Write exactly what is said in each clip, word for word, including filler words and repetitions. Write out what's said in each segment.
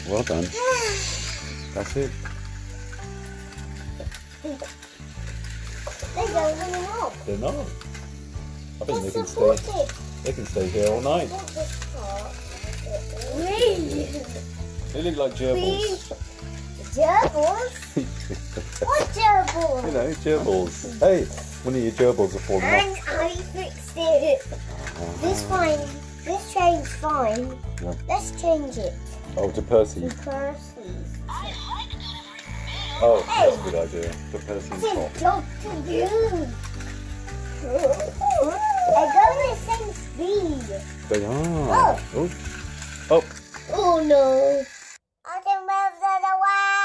Well done. That's it. They're going up. They're not. I think they They're can stay. supported. They can stay here all night. Really? They look like gerbils. Gerbils? What gerbils? You know, gerbils. Hey, one of your gerbils are falling And off. I fixed it. This fine. This train's fine. Yeah. Let's change it. Oh, to Percy. To Percy. Oh, Hey. that's a good idea. To Percy and This Top. is Doctor Brio. They're going the same speed. They are. Oh. Oh. Oh. Oh no. I can move to the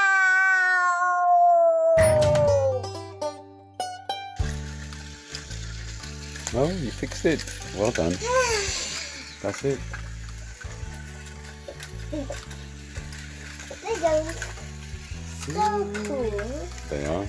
wow. Well, you fixed it. Well done. That's it. They're going so cool. They are.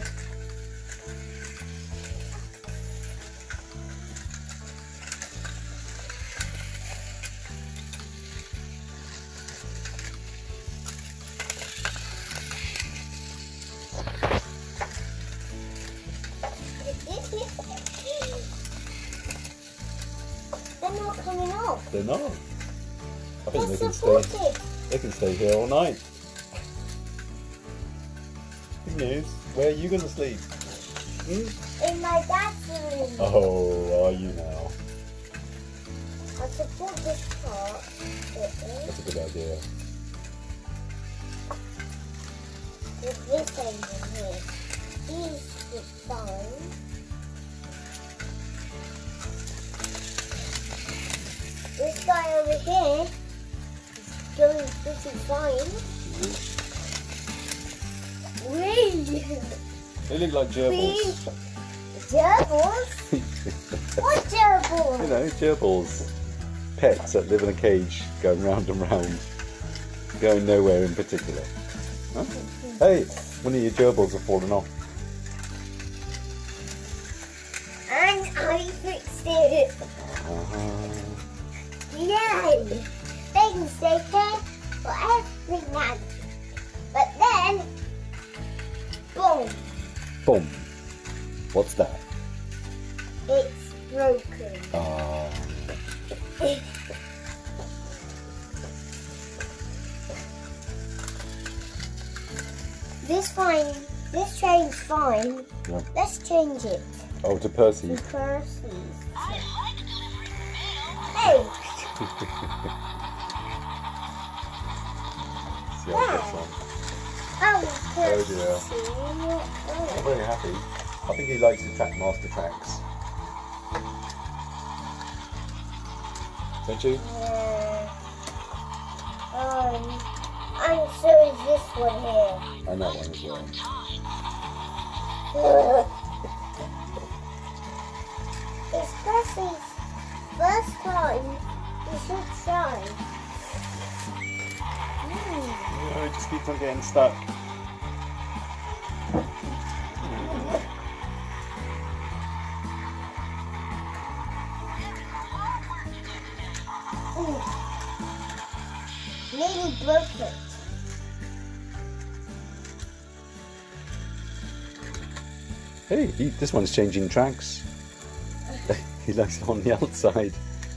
They're not coming off. They're not. I think They're they can supported. stay. They can stay here all night. Good news. Where are you going to sleep? Hmm? In my dad's room. Oh, are you now? I support this part. That's a good idea. With this end in here. He's the fine. This guy over here is going pretty fine. Really? They look like gerbils. Gerbils? What gerbils? You know, gerbils. Pets that live in a cage, going round and round, going nowhere in particular. Huh? Hey, one of your gerbils have fallen off. And I fixed it. Uh-huh. Yay! They can stay here for every night. But then, boom, Boom. What's that? it's broken. Ah. This fine, this train's fine. Yeah. Let's change it. Oh, to Percy. To Percy's. Hey! See how it gets on. Oh, Percy. dear. Oh. I'm very happy. I think he likes the track master tracks. Don't you? Yeah. Um, and so is this one here. And that one as well. It's Percy's first time we should try. Mm. No, it just keeps on getting stuck. Nearly broke it. Hey, he, this one's changing tracks. He likes it on the outside.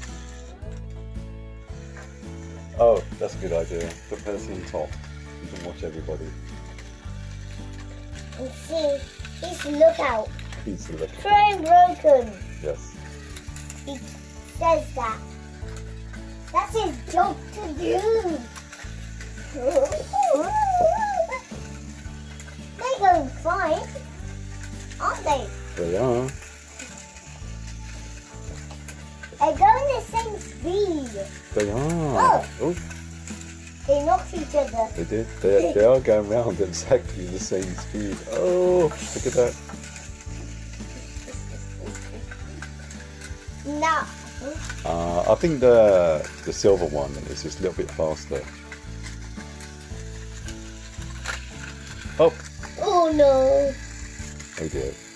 Oh, that's a good idea. Put Percy on top. You can watch everybody. And see, he's the lookout. He's the look. Train broken. Yes. He says that. That's his job to do. They're going fine, aren't they? They are. They're going the same speed. They are. Oh. Oh, They knock each other. they did. They, they are going round at exactly the same speed. Oh, look at that. No. Uh, I think the the silver one is just a little bit faster. Oh, Oh no. oh dear.